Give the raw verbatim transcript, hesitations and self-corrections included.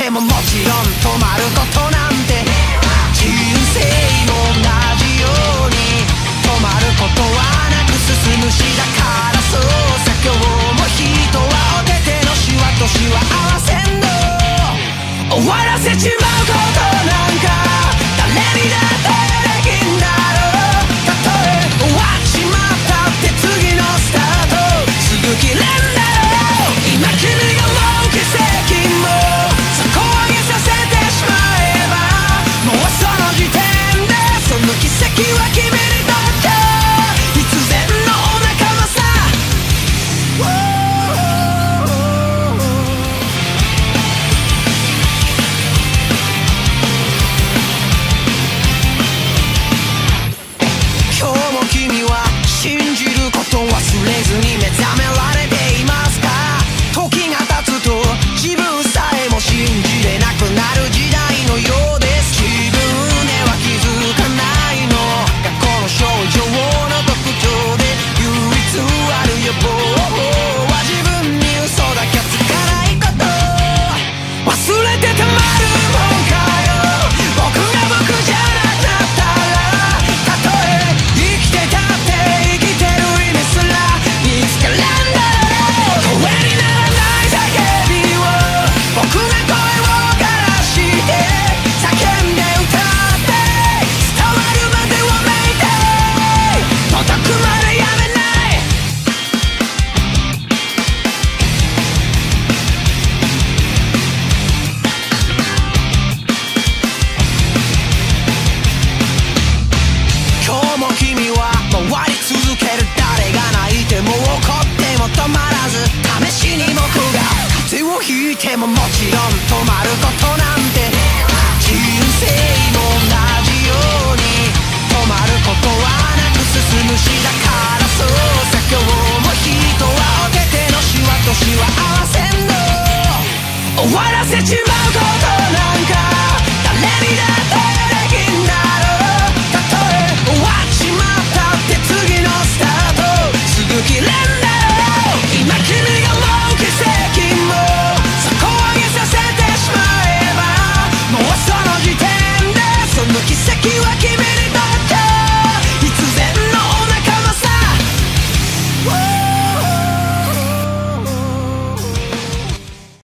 てももちろん止まることなんて人生も同じように止まることはなく進むしだからそうさ今日も人はお手手のシワとシワ合わせんの終わらせちまうことなんか誰にだってできんだろうたとえ終わっちまったって次のスタートすぐ切れんだろう今君が思う奇跡も底上げさせてしまえばもうその時点でその奇跡は君にとって必然のお仲間さ今日も君は信じること忘れずに目覚められていますか時が経つと自分さえも信じれなくなる時代のようです自分では気づかないのがこの症状の特徴で唯一ある予防法は自分に嘘だけつかないこと忘れてたまるもんかよ僕が僕じゃなくなったらたとえ生きてたって生きてる意味すら見つからんだろう声にならない叫びを僕が声を枯らして叫んで歌って伝わるまでわめいて届くまでやめない今日も君は回り続ける誰が泣いても怒っても止まらず試しに僕が風邪をひいてももちろん止まることなんて人生も同じように止まることはなく進むしだからそうさ今日も